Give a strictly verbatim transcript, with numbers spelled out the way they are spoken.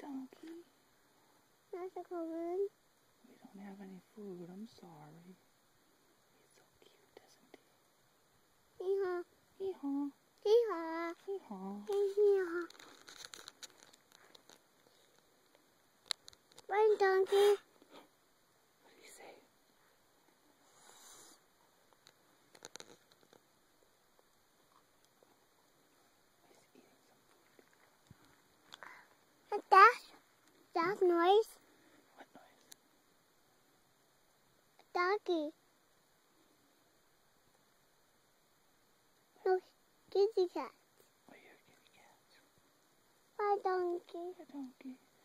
donkey. That's a balloon. We don't have any food. I'm sorry. He's so cute, isn't he? Hee-haw. Hee-haw. Hee-haw. Hee-haw. Hee-haw. Run, donkey. What did he say? He's eating some food. What's that? That noise? What noise? Donkey. No, kitty cat. Oh, you're a kitty cat. Bye, donkey. A donkey.